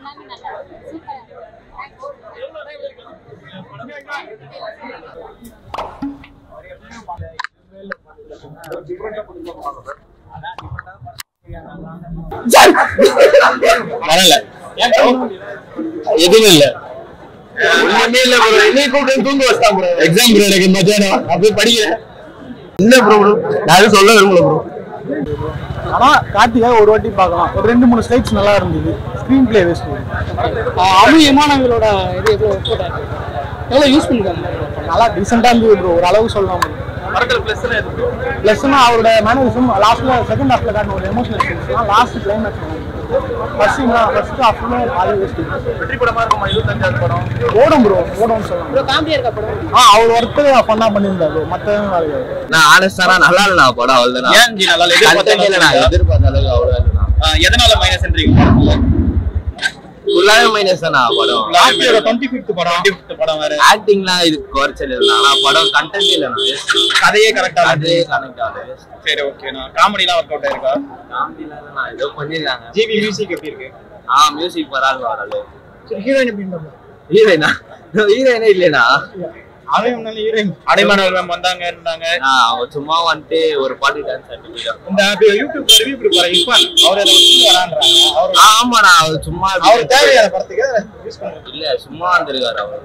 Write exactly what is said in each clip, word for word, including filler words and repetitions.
வரல எதுவும் இல்ல ஒண்ணுமே இல்ல ப்ரோ. என்னை கூப்பிட்டு தூங்க வச்சான் ப்ரோ. எக்ஸாம் ப்ரோ எனக்கு மத்தியானம் நான் போய் படிக்கிறேன். இல்ல ப்ரோ நான் எதுவும் சொல்ல விரும்பல ப்ரோ. ஆனா கார்த்திகா ஒரு வாட்டி பார்க்கலாம். ஒரு ரெண்டு மூணு ஸ்லைட்ஸ் நல்லா இருந்தது. Screenplay waste. அணு விமானங்களோட இது எவ்வளோ எவ்வளோ யூஸ் பண்ணிருக்காங்க. நல்லா டீசெண்டா இருந்தது ப்ரோ. ஒரு அளவு சொல்லலாம். பிளஸ்னா அவரோட மேனரிசம் லாஸ்ட்ல செகண்ட் ஹாஃப்ல காட்டின ஒரு emotional scenes last climax first first ஹாஃப்ல பாதி வேஸ்ட். வெற்றி படமா இருக்குமா இருபத்தஞ்சாவது படம்? ஓடும் ப்ரோ ஓடும்னு சொல்லலாம் ப்ரோ. காமெடியா இருக்க படம். ஆ அவர் ஒர்க் ஃபன்னா பண்ணியிருந்தாரு. மத்த நான் ஆனஸ்டா நல்லா இல்ல படம் அவ்வளவுதான். ஏன் ஜி நல்லா இல்ல எதிர்பார்த்தல நான் எதிர்பார்த்த அளவுக்கு அவ்வளவுதான். எதனால மைனஸ்ன்றீங்க படத்துல? ஃபுல்லாவே மைனஸ் தானா படம். லாஸ்ட் இயர் இருபத்தஞ்சாவது படம் இருபத்தஞ்சாவது படம் வேற. ஆக்டிங்லாம் இது குறைச்சல் இல்ல. ஆனா படம் கண்டென்ட் இல்ல. நான் கதையே கரெக்ட்டா அதே கனெக்ட் ஆகுது. சரி ஓகே. நான் காமெடிலாம் வொர்க் அவுட் ஆயிருக்கா? காமெடிலாம் நான் ஏதோ பண்ணிருக்காங்க. ஜிவி மியூசிக் எப்படி இருக்கு? ஆ மியூசிக் பரவாயில்லை வரல. சரி ஹீரோயின் எப்படி இருந்தாங்க? ஹீரோயினா? ஹீரோயினே இல்லனா? அவன் ஹீரோயின் அடைமானவர் மேம் வந்தாங்கன்றாங்க. அவங்க சும்மா வந்து ஒரு பாட்டி டான்ஸ் ஆடிட்டு இந்த யூடியூப் ரிவ்யூ கொடுப்பாரு இர்ஃபான். அவர் அத வந்து வரான்றாங்க. அவர் ஆமாடா அவர் சும்மா அவர் தேவையான படத்துக்கு யூஸ் பண்ணுவாங்க. இல்ல சும்மா வந்திருக்காரு அவர்.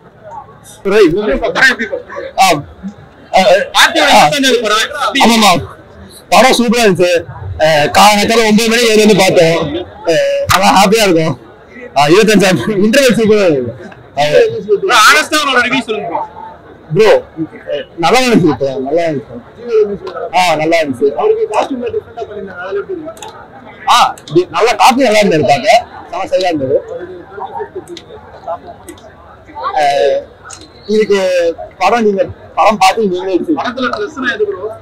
படம் சூப்பரா இருந்துச்சு. காலத்துல ஒன்பது மணி ஏழு வந்து பார்த்தோம். நல்லா ஹாப்பியா இருக்கும். இருபத்தஞ்சாயிரம் இன்டர்வல் சூப்பரா இருக்கு. ப்ரோ நல்லா இருந்துச்சு. நல்லா இருந்துச்சு. ஆ நல்லா இருந்துச்சு. ஆ நல்லா காப்பி நல்லா இருந்தது. பாக்க செம சரியா இருந்தது. இதுக்கு படம் நீங்க படம் பார்த்து நீங்களே படத்துல பிளஸ்னா எது ப்ரோ?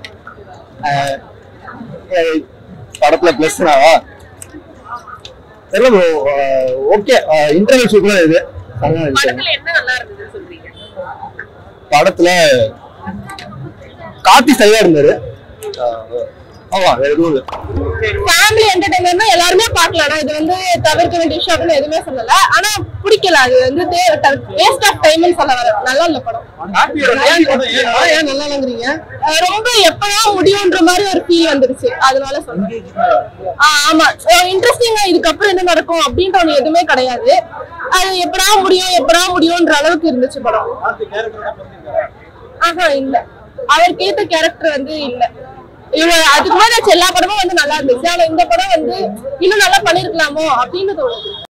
படத்துல பிளஸ்னாவா தெரியல ப்ரோ. ஓகே இன்டர்வல் சூப்பரா இது. படத்துல என்ன நல்லா இருந்தது சொல்றீங்க? படத்துல கார்த்தி சரியா இருந்தாரு. ஆமா வேற எதுவும் இல்ல. ஃபேமிலி என்டர்டைன்மென்ட்னா எல்லாருமே பார்க்கலாம். இது வந்து தவிர்க்க வேண்டிய விஷயம் அப்படின்னு எதுவுமே சொல்லல. ஆனா பிடிக்கல. அது வந்து வேஸ்ட் ஆஃப் டைம்னு சொல்ல வர. நல்லா இல்ல படம். ஏன் நல்லா இல்லங்கறீங்க? ரொம்ப எப்படா முடியும்ன்ற மாதிரி ஒரு ஃபீல் வந்துருச்சு. அதனால சொல்றேன். ஆமா இன்ட்ரெஸ்டிங்கா இதுக்கப்புறம் என்ன நடக்கும் அப்படின்ற ஒண்ணு எதுவுமே கிடையாது. அது எப்படா முடியும் எப்படா முடியும்ன்ற அளவுக்கு இருந்துச்சு படம். ஆஹா இல்ல. அவருக்கு ஏத்த கேரக்டர் வந்து இல்ல. இவங்க அதுக்கு மேல எல்லா படமும் வந்து நல்லா இருந்துச்சு. ஆனா இந்த படம் வந்து இன்னும் நல்லா பண்ணிருக்கலாமோ அப்படின்னு தோணுது.